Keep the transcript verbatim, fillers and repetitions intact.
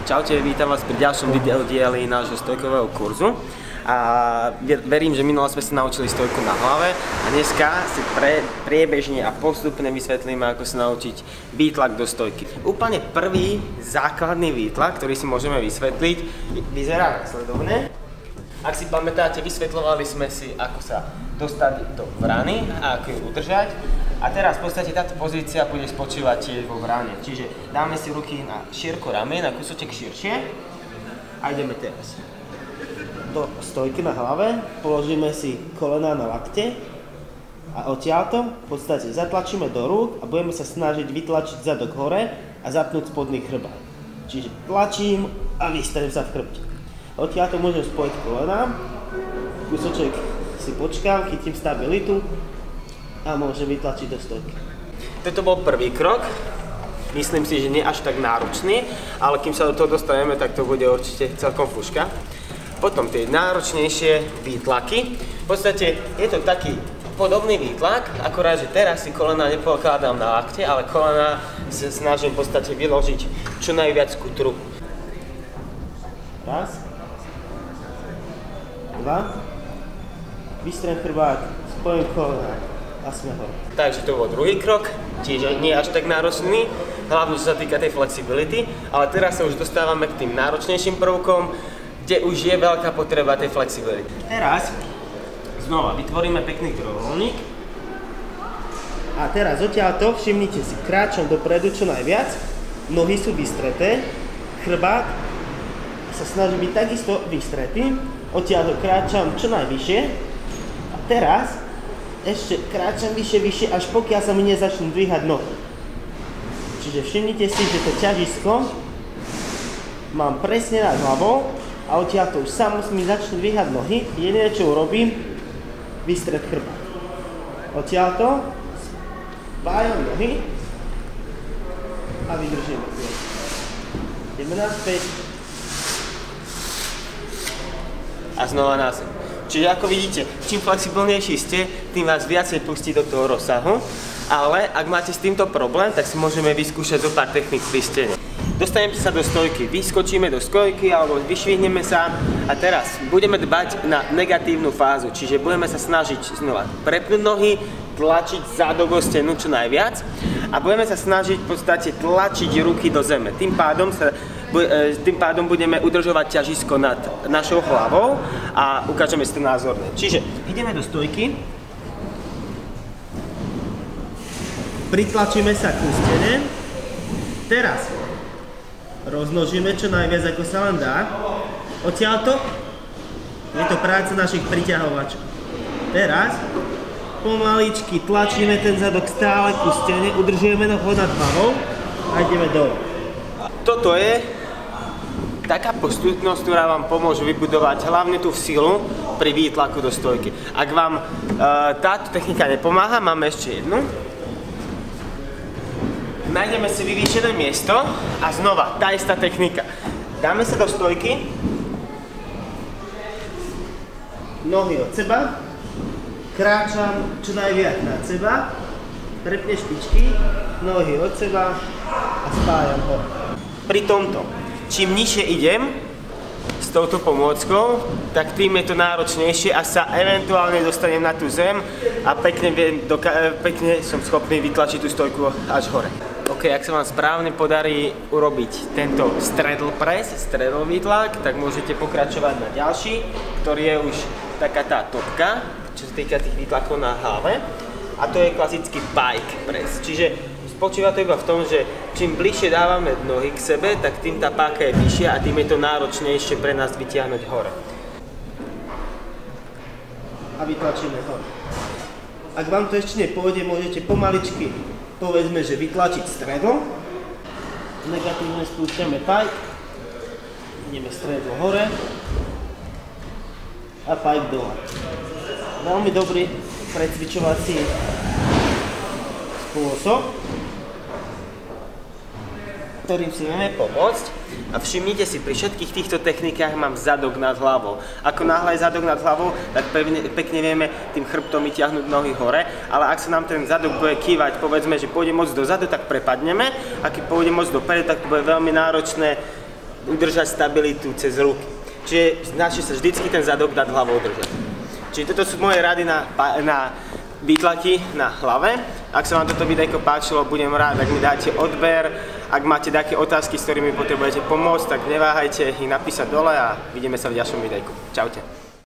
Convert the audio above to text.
Čaute, vítam vás pri ďalšom videodieli nášho stojkového kurzu. A verím, že minule sme sa naučili stojku na hlave a dneska si pre, priebežne a postupne vysvetlíme, ako sa naučiť výtlak do stojky. Úplne prvý základný výtlak, ktorý si môžeme vysvetliť, vyzerá nasledovne. Ak si pamätáte, vysvetľovali sme si, ako sa dostať do vrany a ako ju udržať. A teraz v podstate táto pozícia bude spočívať tiež vo vrane. Čiže dáme si ruky na šírku ramien, na kúsoček širšie a ideme teraz do stojky na hlave, položíme si kolená na lakte a odtiaľto v podstate zatlačíme do rúk a budeme sa snažiť vytlačiť zadok hore a zapnúť spodný chrbát. Čiže tlačím a vystrem sa v chrbte. Odtiaľto môžem spojiť kolená, kúsoček si počkám, chytím stabilitu a môžem vytlačiť do stojky. Toto bol prvý krok. Myslím si, že nie až tak náročný, ale kým sa do toho dostaneme, tak to bude určite celkom fúška. Potom tie náročnejšie výtlaky. V podstate je to taký podobný výtlak, akorát, že teraz si kolena nepokladám na lakte, ale kolena sa snažím v podstate vyložiť čo najviac ku trupu. Raz. Dva. Vystrem chrbát, spojím kolena. A sme hore. Takže to bol druhý krok, čiže nie až tak náročný, hlavne čo sa týka tej flexibility, ale teraz sa už dostávame k tým náročnejším prvkom, kde už je veľká potreba tej flexibility. Teraz znova vytvoríme pekný trojuholník a teraz odtiaľto všimnite si, kráčam dopredu čo najviac, nohy sú vystreté, chrbát sa snaží byť takisto vystretý, odtiaľto kráčam čo najvyššie a teraz ešte kráčam vyššie, vyššie, až pokiaľ sa mi nezačnú dvíhať nohy. Čiže všimnite si, že to ťažisko mám presne nad hlavou a odtiaľto už samo mi začnú dvíhať nohy. Jediné, čo urobím, vystret chrbát. Odtiaľto spájam nohy a vydržíme. Ideme naspäť. A znova náspäť. Čiže ako vidíte, čím flexibilnejší ste, tým vás viacej pustí do toho rozsahu, ale ak máte s týmto problém, tak si môžeme vyskúšať zo pár techník pri stene. Dostaneme sa do stojky, vyskočíme do stojky alebo vyšvihneme sa a teraz budeme dbať na negatívnu fázu, čiže budeme sa snažiť znova prepnúť nohy, tlačiť zadok o stenu čo najviac a budeme sa snažiť v podstate tlačiť ruky do zeme. Tým pádom sa Tým pádom budeme udržovať ťažisko nad našou hlavou a ukážeme si to názorne. Čiže ideme do stojky, pritlačíme sa ku stene, teraz roznožíme čo najviac ako sa len dá, odtiaľto je to práca našich priťahovačov. Teraz pomaličky tlačíme ten zadok stále ku stene, udržujeme ho nad hlavou a ideme dole. Toto je taká postupnosť, ktorá vám pomôže vybudovať hlavne tú silu pri výtlaku do stojky. Ak vám e, táto technika nepomáha, máme ešte jednu. Nájdeme si vyvýšené miesto a znova tá istá technika. Dáme sa do stojky, nohy od seba, kráčam čo najviac nad seba, prepne špičky, nohy od seba a spájam ho. Pri tomto, čím nižšie idem s touto pomôckou, tak tým je to náročnejšie a sa eventuálne dostanem na tú zem a pekne, viem, pekne som schopný vytlačiť tú stojku až hore. OK, ak sa vám správne podarí urobiť tento straddle press, straddle výtlak, tak môžete pokračovať na ďalší, ktorý je už taká tá topka, čo sa týka tých výtlakov na hlave. A to je klasický pike press, čiže spočíva to iba v tom, že čím bližšie dávame nohy k sebe, tak tým tá páka je vyššia a tým je to náročnejšie pre nás vytiahnuť hore. A vytlačíme hore. Ak vám to ešte nepôjde, môžete pomaličky, povedzme, že vytlačiť stredom. Negatívne spúšťame pike, ideme stredom hore a pike dole. Veľmi dobrý precvičovací spôsob, ktorým si vieme pomôcť. A všimnite si, pri všetkých týchto technikách mám zadok nad hlavou. Ako náhle je zadok nad hlavou, tak pevne, pekne vieme tým chrbtom vytiahnuť nohy hore, ale ak sa nám ten zadok bude kývať, povedzme, že pôjde moc dozadu, tak prepadneme, a keď pôjde moc dopredu, tak to bude veľmi náročné udržať stabilitu cez ruky. Čiže snažte sa vždycky ten zadok dať hlavou držať. Čiže toto sú moje rady na, na výtlaky na hlave. Ak sa vám toto videjko páčilo, budem rád, ak mi dáte odber. Ak máte také otázky, s ktorými potrebujete pomôcť, tak neváhajte ich napísať dole a vidíme sa v ďalšom videjku. Čaute.